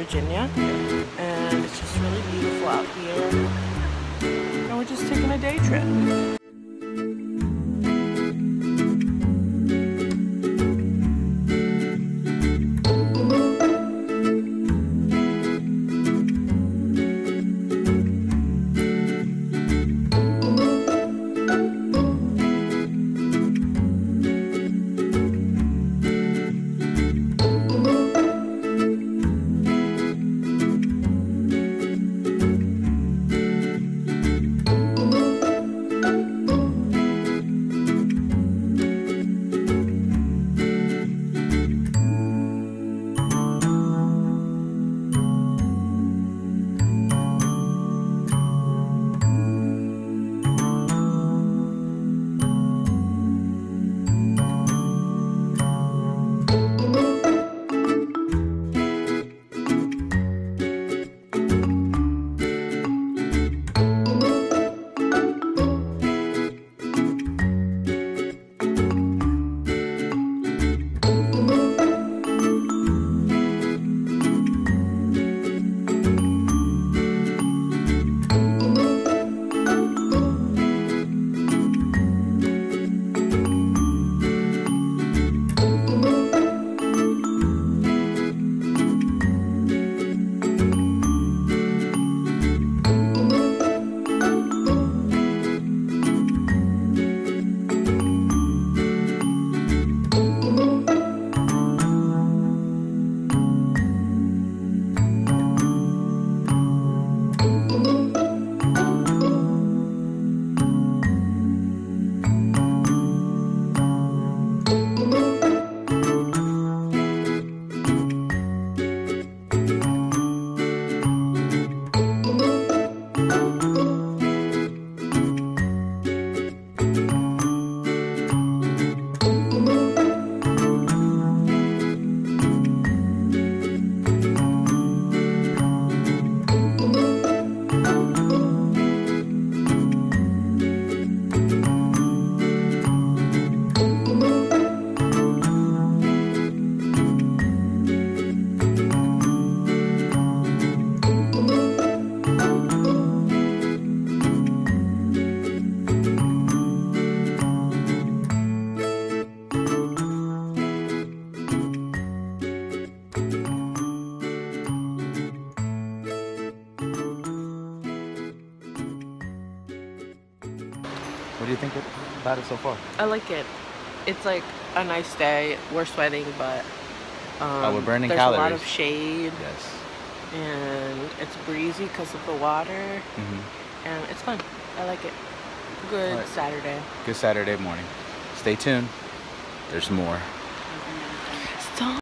Virginia, and it's just really beautiful out here. And we're just taking a day trip. What do you think about it so far? I like it. It's like a nice day. We're sweating, but we're burning there's calories. a lot of shade. Yes. And it's breezy because of the water. And it's fun. I like it. Good Saturday. Good Saturday morning. Stay tuned. There's more.